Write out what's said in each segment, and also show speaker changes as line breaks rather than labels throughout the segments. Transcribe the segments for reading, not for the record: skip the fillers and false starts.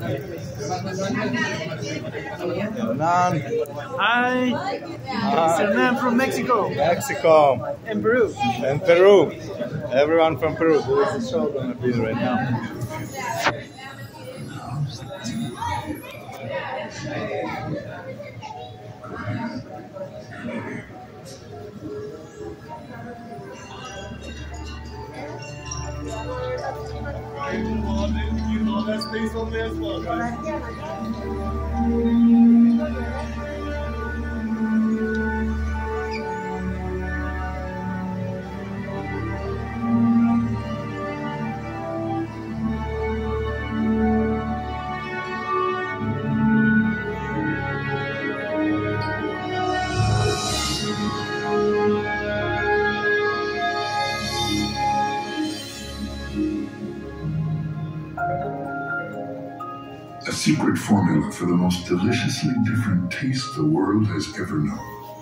Hernan.
Hi, it's Hernan from Mexico.
Mexico.
And Peru.
And Peru. Everyone from Peru. Who is the show going to be right now?
A secret formula for the most deliciously different taste the world has ever known.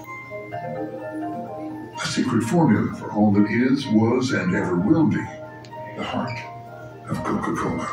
A secret formula for all that is, was, and ever will be the heart of Coca-Cola.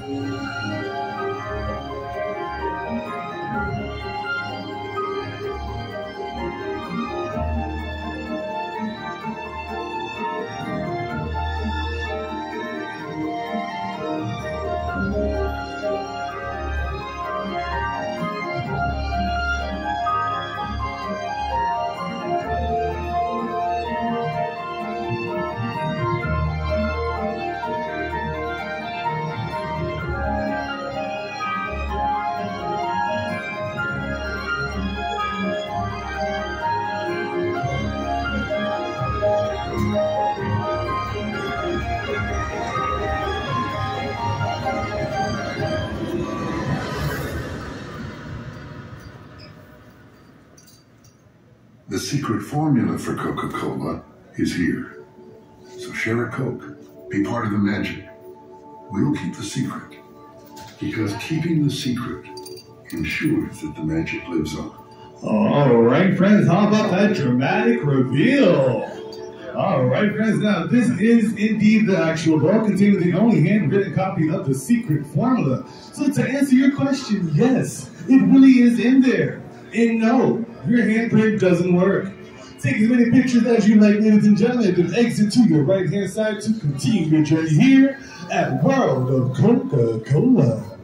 The secret formula for Coca-Cola is here. So share a Coke. Be part of the magic. We'll keep the secret. Because keeping the secret ensures that the magic lives on.
All right, friends, how about that dramatic reveal? All right, friends, now this is indeed the actual book containing the only handwritten copy of the secret formula. So to answer your question, yes, it really is in there. And no, your handprint doesn't work. Take as many pictures as you like, ladies and gentlemen, then exit to your right-hand side to continue your journey here at World of Coca-Cola.